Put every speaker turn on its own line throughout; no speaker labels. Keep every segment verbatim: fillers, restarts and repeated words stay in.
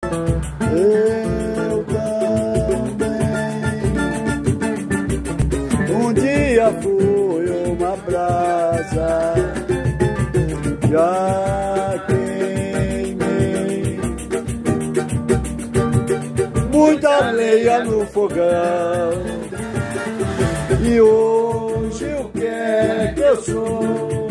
Eu também. Um dia fui uma brasa, já queimei muita lenha no fogão. E hoje o que é que eu sou?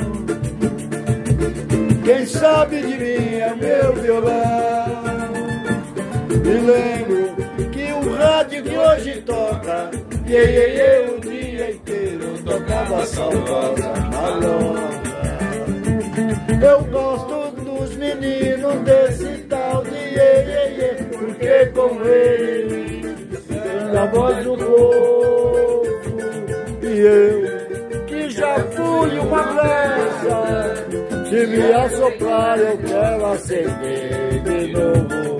Quem sabe de mim é meu violão. Me lembro que o rádio que hoje toca, e eu o dia inteiro tocava saudosa malonga. Eu gosto dos meninos desse tal de iê, iê, iê, porque com ele tem a voz do povo. E eu, que já fui uma brasa, se me assoprar eu quero acender de novo.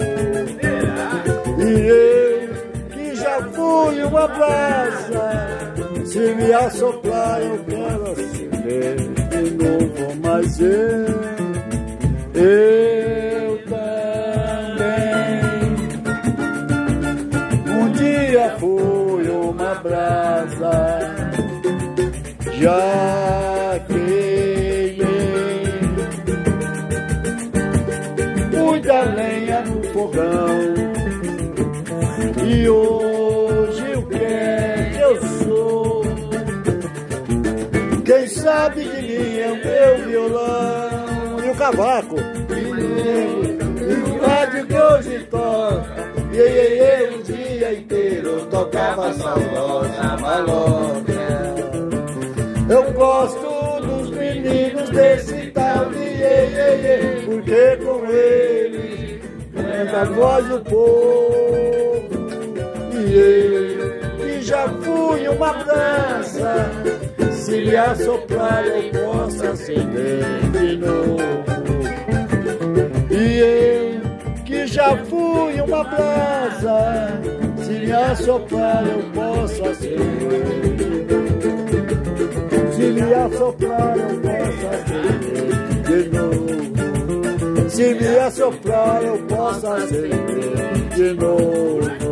E eu, que já fui uma brasa, se me assoprar eu quero acender de novo. Mas eu, eu também, um dia fui uma brasa, já queimei muita lenha no fogão. E hoje o que é que eu sou? Quem sabe de mim é o meu violão e o cavaco. E o rádio que hoje toca, e eu o dia inteiro tocava saudosa malonga. Eu gosto dos meninos desse tal de iê, iê, iê, porque com eles canta a voz do povo. E eu, que já fui uma brasa, se me assoprar eu posso acender de novo. E eu, que já fui uma brasa, se me assoprar eu posso acender de novo. Se me assoprar eu posso acender de novo. Se me assoprar eu posso acender de novo.